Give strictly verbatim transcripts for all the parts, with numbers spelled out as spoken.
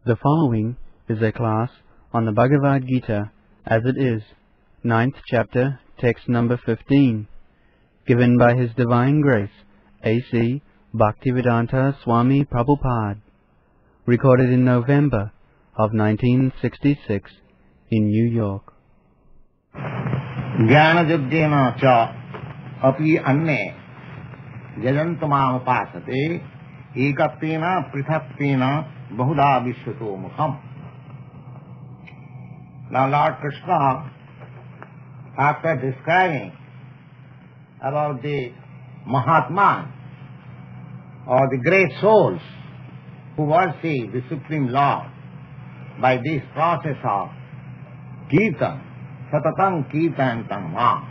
The following is a class on the Bhagavad Gita as it is, ninth chapter, text number fifteen, given by His Divine Grace, A C Bhaktivedanta Swami Prabhupada, recorded in November of nineteen sixty-six in New York. Jnana cha api anne jajantamam upasate ekattena prithaktvena bahuda vishwato mukham. Now Lord Krishna, after describing about the Mahatmas or the great souls who worship the Supreme Lord by this process of Kirtan, Satatam Kirtanam Ma.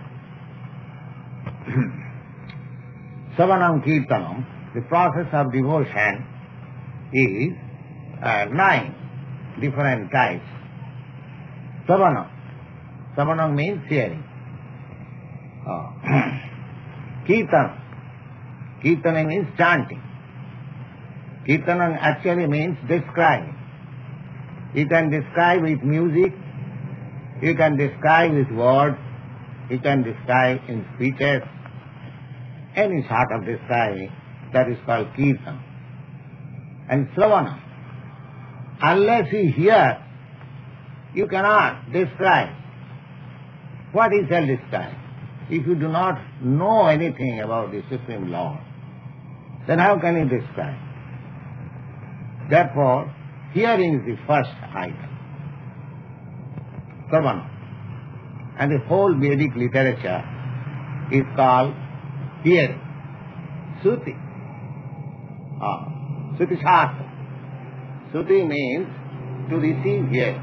Savanam Kirtanam, the process of devotion is uh, nine different types. Savanam. Savanam means hearing. Uh, Kirtan. Kirtana means chanting. Kirtana actually means describing. You can describe with music, you can describe with words, you can describe in speeches, any sort of describing, that is called Kirtan. And Sravana, unless you hear, you cannot describe. What is shall describe? If you do not know anything about the Supreme Lord, then how can you describe? Therefore, hearing is the first item. Sravana. And the whole Vedic literature is called hearing. Suti. Ah, Suti Shastra. Suti means to receive hearing.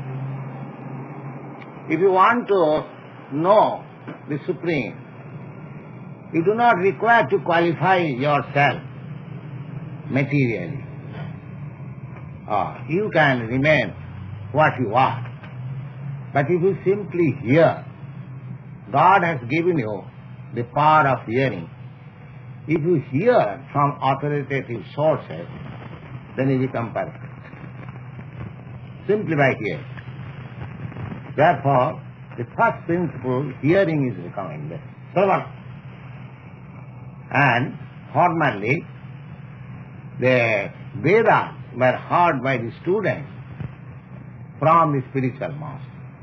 If you want to know the Supreme, you do not require to qualify yourself materially. Ah, you can remain what you are. But if you simply hear, God has given you the power of hearing. If you hear from authoritative sources, then you become perfect. Simply by hearing. Therefore, the first principle, hearing is recommended. Sravana. And formerly, the Vedas were heard by the students from the spiritual master.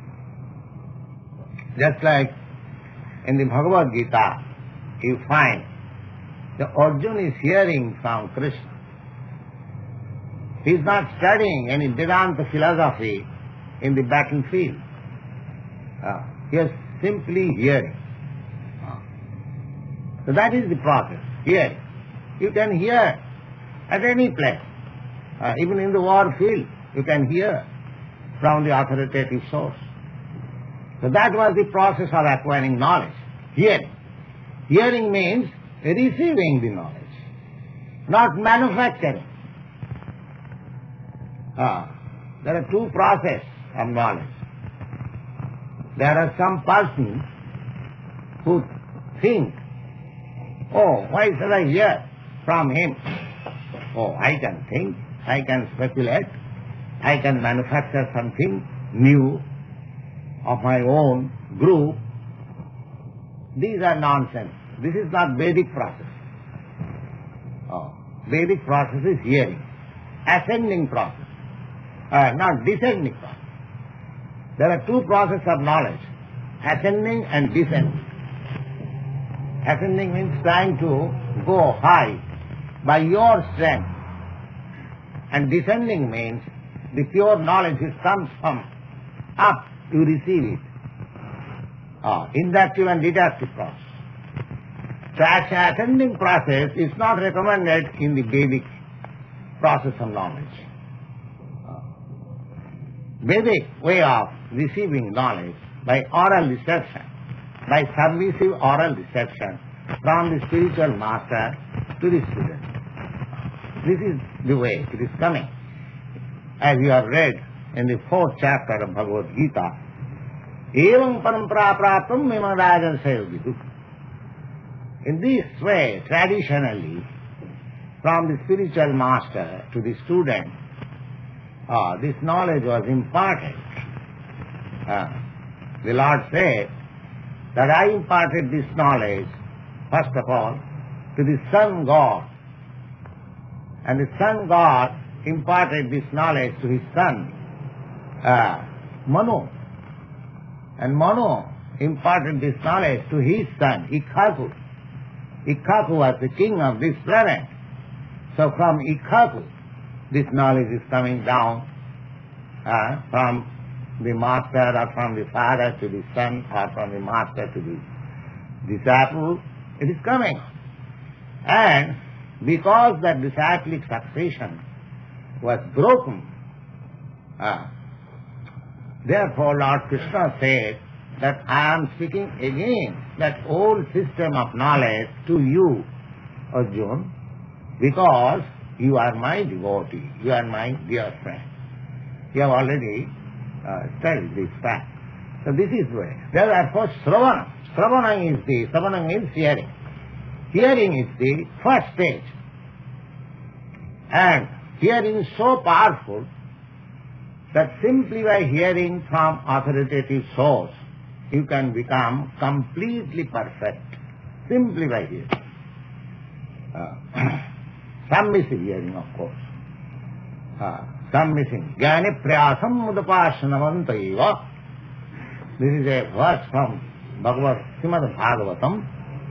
Just like in the Bhagavad Gita, you find the Arjuna is hearing from Krishna. He is not studying any Vedanta philosophy in the battlefield. Uh, he is simply hearing. Uh, so that is the process, hearing. You can hear at any place. Uh, even in the war field, you can hear from the authoritative source. So that was the process of acquiring knowledge, hearing. Hearing means receiving the knowledge, not manufacturing. Uh, there are two processes of knowledge. There are some persons who think, oh, why should I hear from him? Oh, I can think, I can speculate, I can manufacture something new of my own group. These are nonsense. This is not Vedic process. Oh, Vedic process is hearing, ascending process, uh, not descending process. There are two processes of knowledge, ascending and descending. Ascending means trying to go high by your strength. And descending means the pure knowledge which comes from up, you receive it. Ah, inductive and deductive process. So ascending process is not recommended in the Vedic process of knowledge. Vedic way of receiving knowledge by oral reception, by submissive oral reception from the spiritual master to the student. This is the way it is coming. As you have read in the fourth chapter of Bhagavad Gita, Evam parampara praptam mimadajan sayogitu. In this way, traditionally, from the spiritual master to the student, uh, this knowledge was imparted. Uh, the Lord said that I imparted this knowledge, first of all, to the Sun God. And the Sun God imparted this knowledge to his son, uh, Manu. And Manu imparted this knowledge to his son, Ikkaku. Ikkaku was the king of this planet. So from Ikkaku, this knowledge is coming down uh, from the master or from the father to the son or from the master to the disciple. It is coming. And because that disciplic succession was broken, uh, therefore Lord Krishna said that I am speaking again that old system of knowledge to you, Arjuna, because you are my devotee, you are my dear friend. You have already uh, studied this fact. So this is where. Therefore, Sravana. Sravana is the, Sravana means hearing. Hearing is the first stage. And hearing is so powerful that simply by hearing from authoritative source, you can become completely perfect. Simply by hearing. Uh, submissive hearing, of course. Uh, submissive. Jnani prayasam mudapashanamantaiva. This is a verse from Bhagavad Srimad Bhagavatam.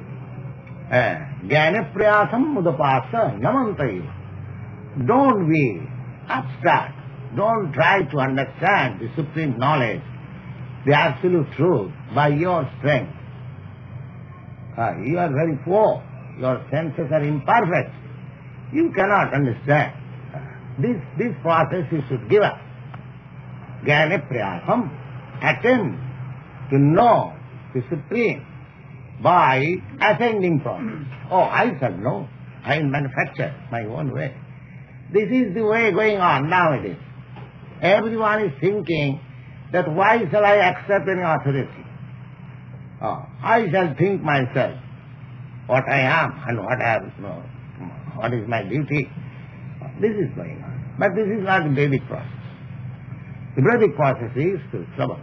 Jnani prayasam mudapasa namantaiva. Don't be abstract. Don't try to understand the supreme knowledge, the absolute truth, by your strength. Uh, you are very poor. Your senses are imperfect. You cannot understand. This, this process you should give up. Jnana prayasam. Attempt to know the supreme by ascending from. Oh, I shall know. I will manufacture my own way. This is the way going on nowadays. Everyone is thinking that why shall I accept any authority? Oh, I shall think myself what I am and what I have, you know, what is my duty. This is going on. But this is not the Vedic process. The Vedic process is to trouble.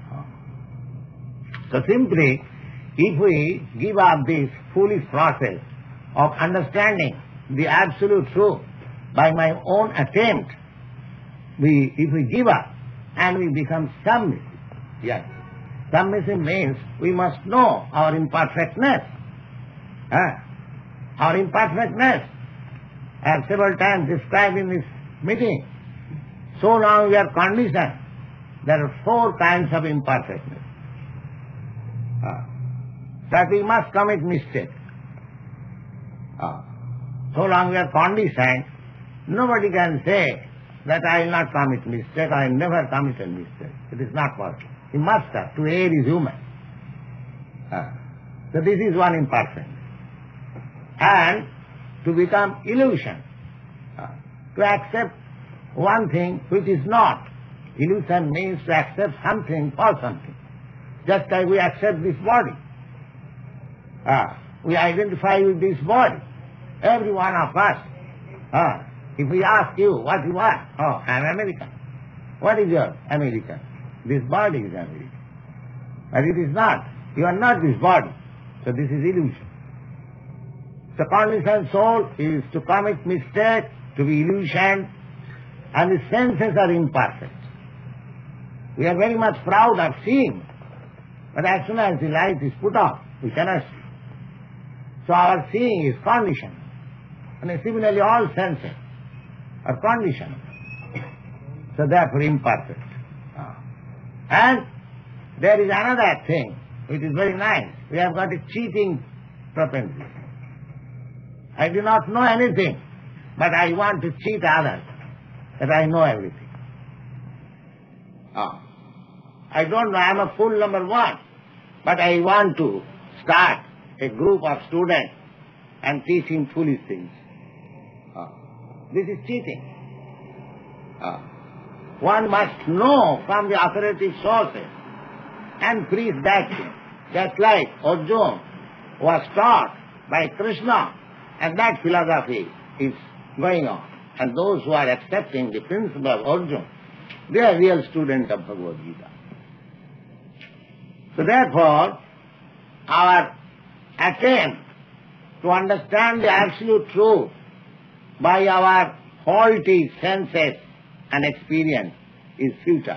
So simply, if we give up this foolish process of understanding the absolute truth by my own attempt, we, if we give up and we become submissive, yes. Submissive means we must know our imperfectness. Huh? Our imperfectness. I have several times described in this meeting. So long we are conditioned. There are four kinds of imperfectness. Uh, that we must commit mistake. Uh, so long we are conditioned, nobody can say that I will not commit mistake, I will never commit a mistake. It is not possible. He must have. To err is human. Uh, so this is one imperfectness. And to become illusion, uh, to accept one thing which is not. Illusion means to accept something for something. Just like we accept this body. Uh, we identify with this body. Every one of us. Uh, if we ask you what you are, oh, I'm American. What is your American? This body is American. But it is not. You are not this body. So this is illusion. The conditioned soul is to commit mistake, to be illusioned, and the senses are imperfect. We are very much proud of seeing, but as soon as the light is put on, we cannot see. So our seeing is conditioned. And similarly all senses are conditioned. So therefore imperfect. And there is another thing which is very nice. We have got a cheating propensity. I do not know anything, but I want to cheat others that I know everything. Oh. I don't know, I am a fool number one, but I want to start a group of students and teach him foolish things. Oh. This is cheating. Oh. One must know from the authoritative sources and preach that thing. Just like Arjuna was taught by Krishna, and that philosophy is going on. and those who are accepting the principle of Arjuna, they are real students of Bhagavad Gita. So therefore, our attempt to understand the absolute truth by our faulty senses and experience is futile.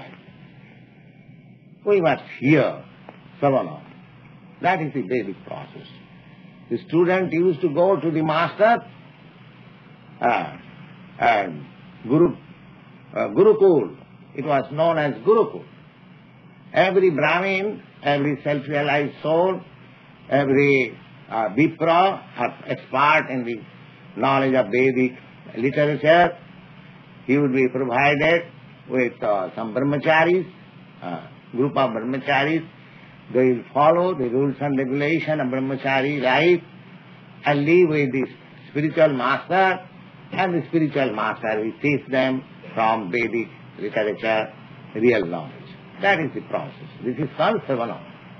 We must hear Savana. That is the basic process. The student used to go to the master uh, and Guru, uh, Gurukul. It was known as Gurukul. Every Brahmin, every self-realized soul, every uh, Vipra, or expert in the knowledge of Vedic literature, he would be provided with uh, some brahmacharis, uh, group of brahmacharis. They will follow the rules and regulation of brahmachari life and live with the spiritual master, and the spiritual master will teach them from Vedic literature real knowledge. That is the process. This is called Savana.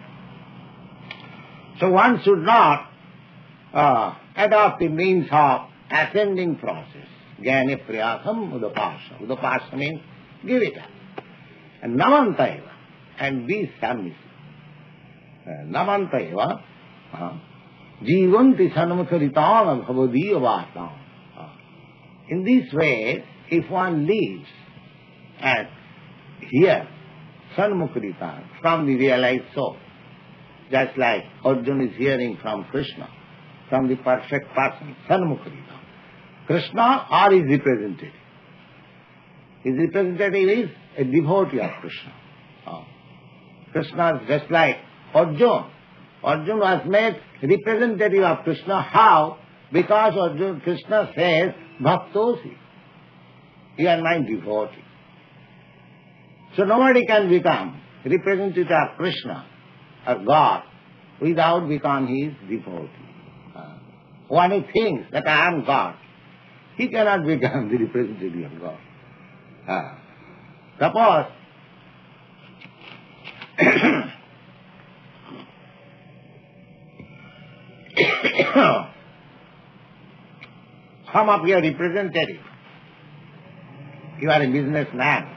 So one should not uh, adopt the means of ascending process. Jnana priyasam udapasha. Udapasha means give it up. And namantaiva, and be submissive. Namantaiva, jivanti sanmukharitana bhavadiya vatam. In this way, if one lives and hears sanmukharita from the realized soul, just like Arjuna is hearing from Krishna, from the perfect person, sanmukharita. Krishna or his representative. His representative is a devotee of Krishna. Oh. Krishna is just like Arjuna. Arjuna was made representative of Krishna. How? Because Arjuna, Krishna says, Bhaktosi. You are my devotee. So nobody can become representative of Krishna or God without becoming his devotee. Uh, when he thinks that I am God, he cannot become the representative of God. Uh, suppose some of your representative, you are a businessman,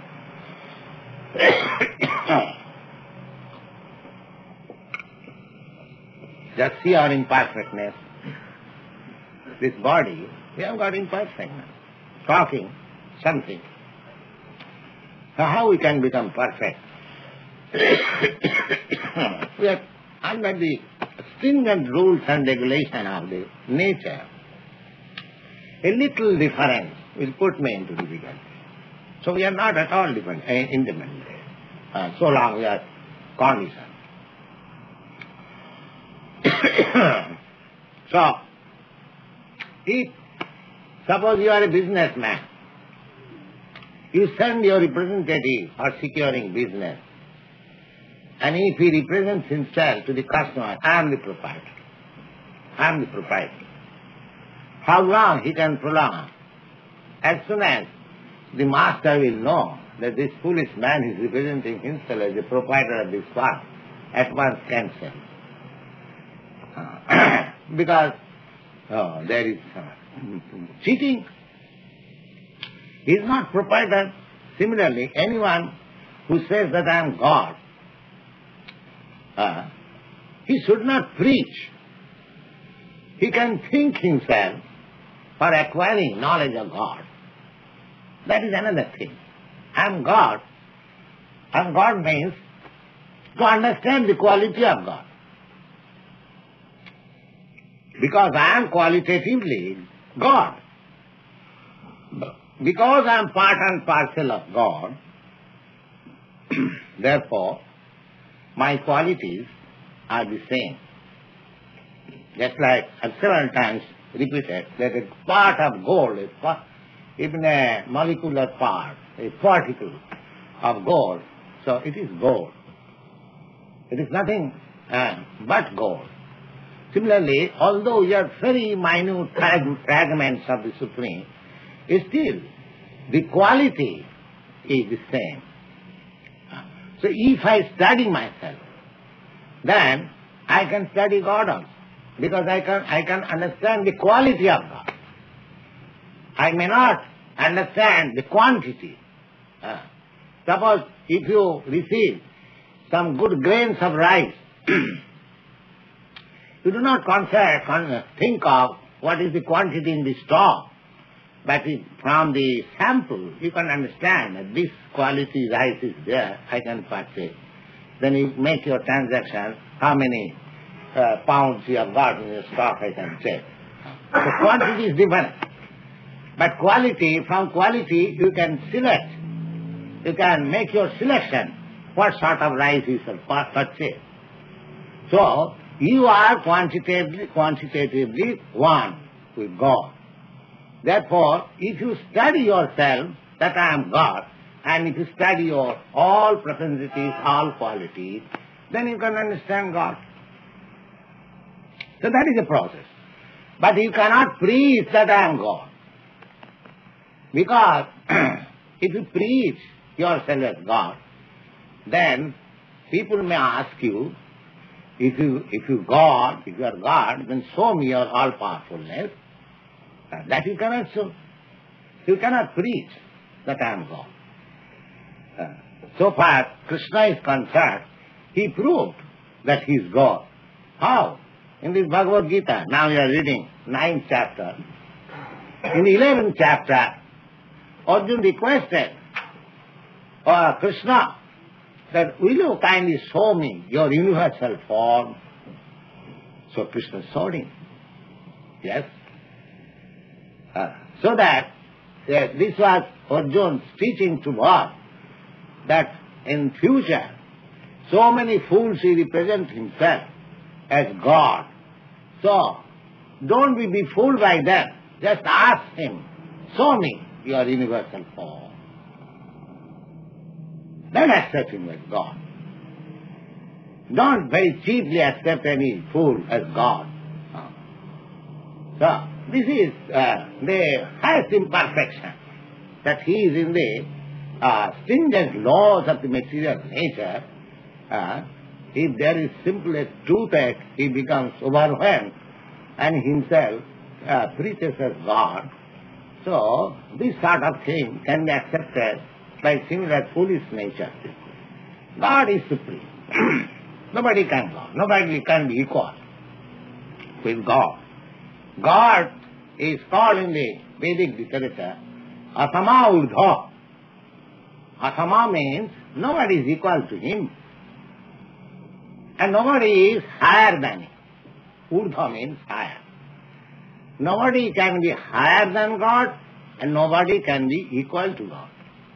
just see our imperfectness. This body, we have got imperfectness. Talking, something. So how we can become perfect? We are under the stringent rules and regulation of the nature. A little difference will put me into difficulty. So we are not at all different, uh, independent, uh, so long we are conditioned. So, if suppose you are a businessman, you send your representative for securing business, and if he represents himself to the customer, I am the proprietor. I am the proprietor. How long he can prolong? As soon as the master will know that this foolish man is representing himself as the proprietor of this farm, at once cancel. Uh, because oh, there is uh, cheating. He is not proprietor. Similarly, anyone who says that I am God, uh, he should not preach. He can think himself for acquiring knowledge of God. That is another thing. I am God. I am God means to understand the quality of God. Because I am qualitatively God. Because I am part and parcel of God, therefore, my qualities are the same. Just like I've several times repeated that a part of gold, is even a molecular part, a particle of gold, so it is gold. It is nothing uh, but gold. Similarly, although we are very minute frag- fragments of the Supreme, still the quality is the same. So if I study myself, then I can study God also, because I can I can understand the quality of God. I may not understand the quantity. Uh, suppose if you receive some good grains of rice, you do not consider, con- think of what is the quantity in the store, but it, from the sample you can understand that this quality rice is there, I can purchase. Then you make your transaction, how many uh, pounds you have got in your stock, I can check. The quantity is different. But quality, from quality you can select. You can make your selection, what sort of rice you shall purchase. So, you are quantitatively, quantitatively one with God. Therefore, if you study yourself that I am God, and if you study your all propensities, all qualities, then you can understand God. So that is a process. But you cannot preach that I am God. Because if you preach yourself as God, then people may ask you, if you if you God, if you are God, then show me your all powerfulness. That you cannot show. You cannot preach that I am God. Uh, so far Krishna is concerned, he proved that he is God. How? In this Bhagavad Gita, now you are reading ninth chapter. In the eleventh chapter, Arjuna requested uh, Krishna that will you kindly show me your universal form? So Krishna showed him. Yes. Uh, so that uh, this was Arjuna's teaching to God, that in future so many fools he represents himself as God. So don't be, be fooled by them. Just ask him, show me your universal form. Then accept him as God. Don't very cheaply accept any fool as God. So this is uh, the highest imperfection, that he is in the uh, stringent laws of the material nature. Uh, if there is simple a toothache, he becomes overwhelmed and himself uh, preaches as God. So this sort of thing can be accepted by similar foolish nature. God is supreme. Nobody can God. Nobody can be equal with God. God is called in the Vedic literature Asama Urdha. Asama means nobody is equal to him. And nobody is higher than him. Urdha means higher. Nobody can be higher than God and nobody can be equal to God.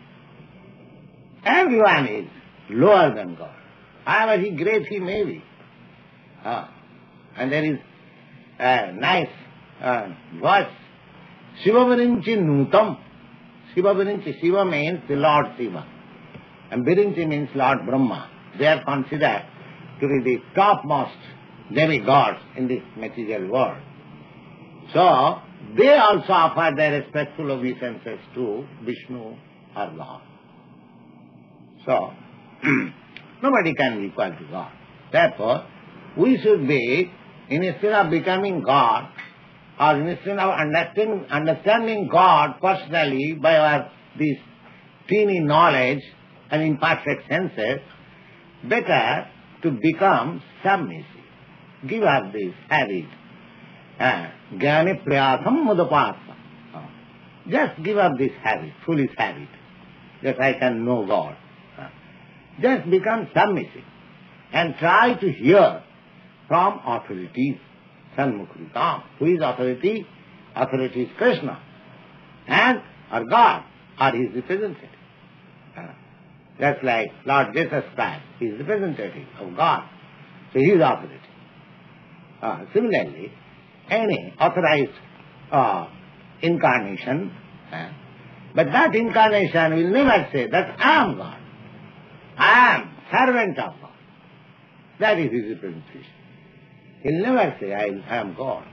Everyone is lower than God. However he great he may be. Ah. And there is a nice uh, verse. Shiva Virinchi Nutam. Shiva Virinchi. Shiva means the Lord Shiva. And Virinchi means Lord Brahma. They are considered to be the topmost demigods in this material world. So, they also offer their respectful obeisances to Vishnu or Lord. So, nobody can be equal to God. Therefore, we should be, instead of becoming God, or instead of understanding, understanding God personally by our this teeny knowledge and imperfect senses, better to become submissive. Give up this habit. Jnani prayasam mudapasa. Just give up this habit, foolish habit, that I can know God. Just become submissive and try to hear from authorities. Sanmukhritam. Who is authority? Authority is Krishna. And or God or his representative. Just like Lord Jesus Christ, he is representative of God. So he is authority. Uh, similarly, any authorized uh, incarnation, uh, but that incarnation will never say that I am God. I am servant of God. That is his representation. He will never say I, I am God.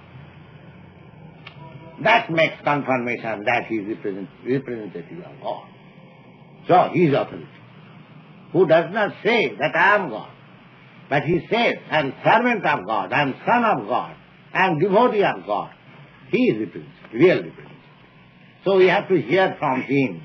That makes confirmation that he is represent, representative of God. So he is authority. Who does not say that I am God, but he says I am servant of God, I am son of God, I am devotee of God. He is representative, real representative. So we have to hear from him.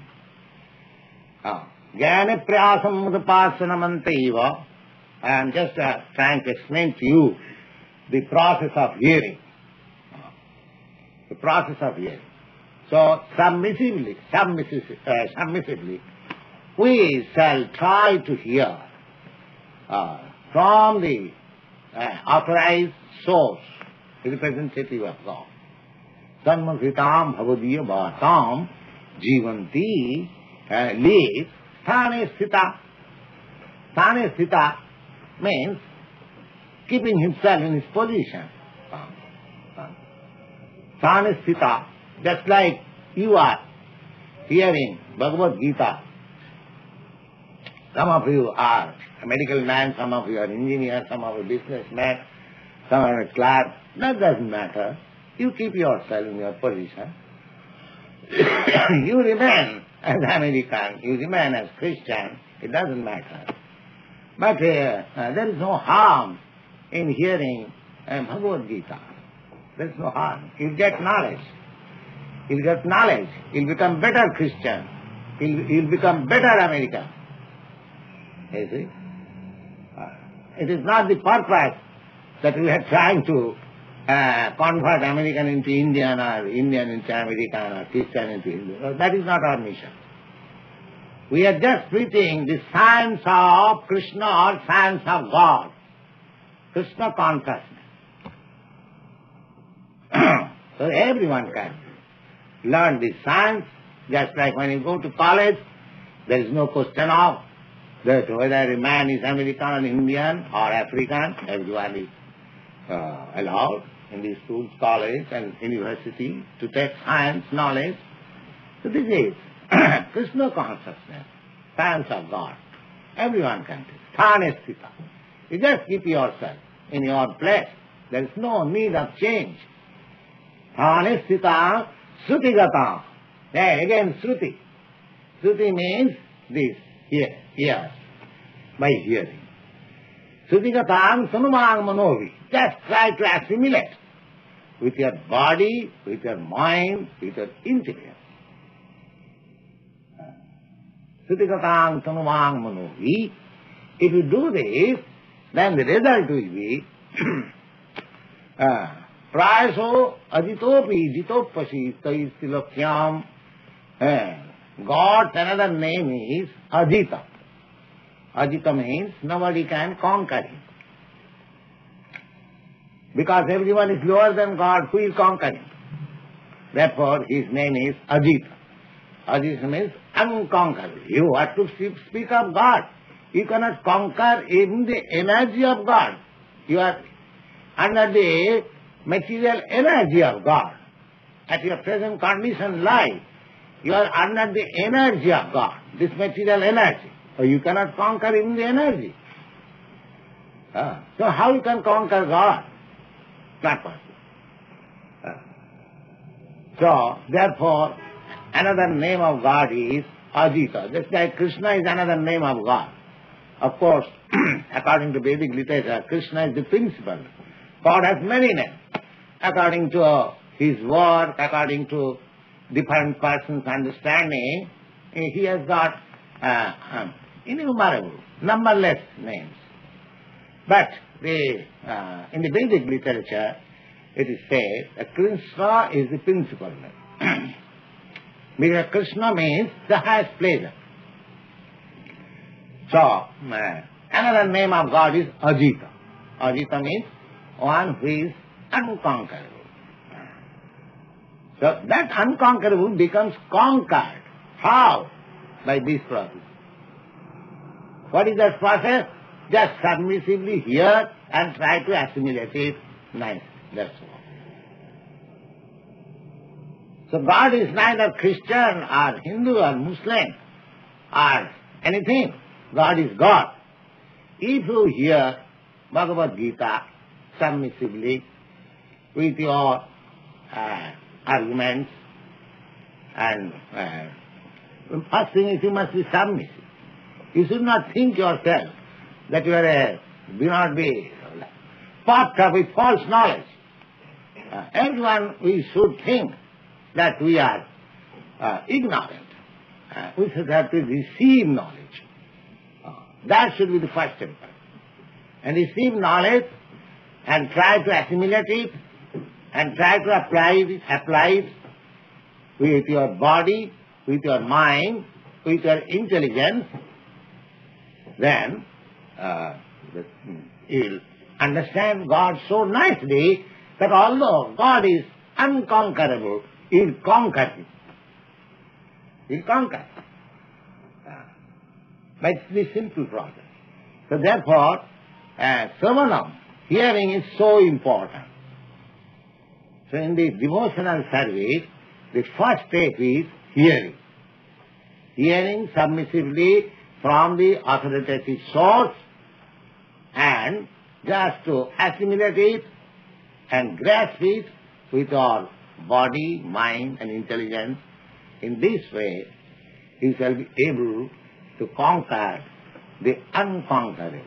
Jnana prayasam mudapasanamantiva. I am just uh, trying to explain to you the process of hearing. The process of hearing. So submissively, submissively, uh, submissively we shall try to hear uh, from the uh, authorized source, representative of God. Sanmukhitam bhavadiya bhatam jivanti uh, lives sthane sthita. Sthane sthita means keeping himself in his position. Sthane sthita, just like you are hearing Bhagavad Gita. Some of you are a medical man, some of you are engineers, some of you are businessmen, some are a clerk. That doesn't matter. You keep yourself in your position. You remain as American, you remain as Christian, it doesn't matter. But uh, uh, there is no harm in hearing uh, Bhagavad Gita. There is no harm. You'll get knowledge. You'll get knowledge. You'll become better Christian. You'll, you'll become better American. You see? Uh, it is not the purpose that we are trying to uh, convert American into Indian or Indian into American or Christian into Indian. No, that is not our mission. We are just preaching the science of Krishna or science of God. Krishna consciousness. So everyone can learn this science, just like when you go to college, there is no question of that whether a man is American or Indian or African, everyone is uh, allowed in the schools, college and university to take science knowledge. So this is Krishna consciousness, science of God. Everyone can take. Sthane sthita. You just keep yourself in your place. There is no need of change. Sthane sthita srutigata. There again Sruti. Sruti means this, here, ears, by hearing. Srutigatam sanumang manovi. Just try to assimilate with your body, with your mind, with your intellect. Srutigatam sanumang manovi. If you do this, then the result will be prayaso aditopi jitopasi taistilokyam. God's another name is Ajita. Ajita means nobody can conquer him. Because everyone is lower than God, who will conquer him? Therefore, his name is Ajita. Ajita means unconquerable. You have to speak of God. You cannot conquer even the energy of God. You are under the material energy of God. At your present condition life, you are under the energy of God, this material energy. So you cannot conquer even the energy. Uh, so how you can conquer God? Not possible. Uh, so therefore, another name of God is Ajita. Just like Krishna is another name of God. Of course, according to Vedic literature, Krishna is the principal. God has many names. According to uh, his work, according to different persons' understanding, he has got uh, um, innumerable, numberless names. But the, uh, in the Vedic literature, it is said that Krishna is the principal name. Because Krishna means the highest pleasure. So, uh, another name of God is Ajita. Ajita means one who is unconquerable. So that unconquerable becomes conquered. How? By this process. What is that process? Just submissively hear and try to assimilate it nicely. That's all. So God is neither Christian or Hindu or Muslim or anything. God is God. If you hear Bhagavad Gita submissively with your uh, arguments, and uh, first thing is you must be submissive. You should not think yourself that you are a, do not be puffed up with false knowledge. Uh, everyone, we should think that we are uh, ignorant. Uh, we should have to receive knowledge. Uh, that should be the first step. And receive knowledge and try to assimilate it and try to apply it, apply it with your body, with your mind, with your intelligence. Then uh, you will understand God so nicely that although God is unconquerable, He will conquer it. He will conquer. Uh, but it's the simple process. So therefore, uh, Sravanam, hearing is so important. So in the devotional service, the first step is hearing. Hearing submissively from the authoritative source and just to assimilate it and grasp it with our body, mind and intelligence. In this way, you shall be able to conquer the unconquerable.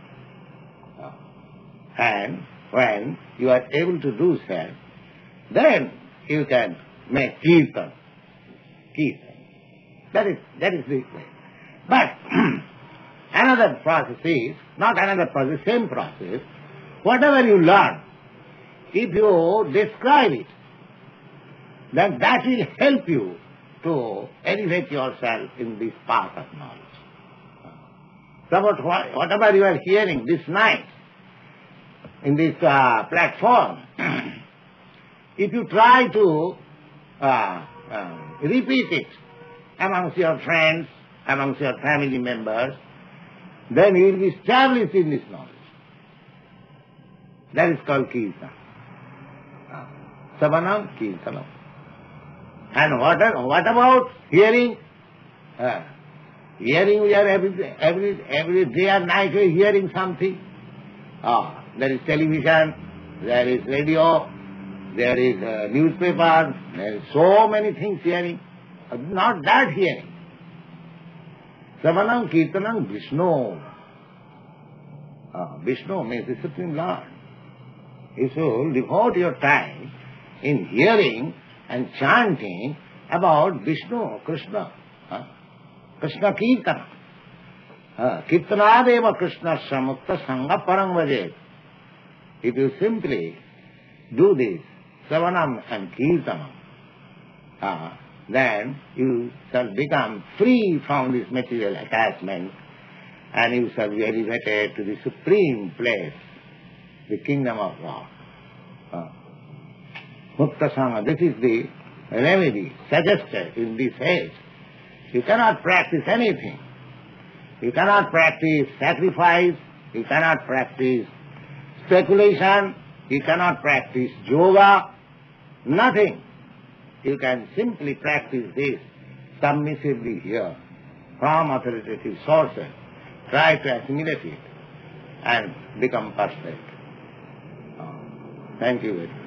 And when you are able to do so, then you can make kirtan. Kirtan. That is, that is the way. But another process is, not another process, same process, whatever you learn, if you describe it, then that will help you to elevate yourself in this path of knowledge. So what, whatever you are hearing this night, in this uh, platform, if you try to uh, uh, repeat it amongst your friends, amongst your family members, then you will be established in this knowledge. That is called Kirtan. Savanam Kirtanam. And what, what about hearing? Uh, hearing, we are every, every, every day and night we are hearing something. Ah, there is television, there is radio, there is uh, newspaper, there is so many things hearing. Uh, not that hearing. Savanam Kirtanam Vishnu. Uh, Vishnu means the Supreme Lord. You should devote your time in hearing and chanting about Vishnu, Krishna. Uh, Krishna Kirtana. Uh, Kirtanadeva Krishna Samukta Sangha Parang Vajet. If you simply do this, Savanam and Kirtanam, uh, then you shall become free from this material attachment and you shall be elevated to the supreme place, the kingdom of God. Uh, Mukta Sangha, this is the remedy suggested in this age. You cannot practice anything. You cannot practice sacrifice, you cannot practice speculation, you cannot practice yoga, nothing. You can simply practice this submissively here from authoritative sources. Try to assimilate it and become perfect. Thank you very much.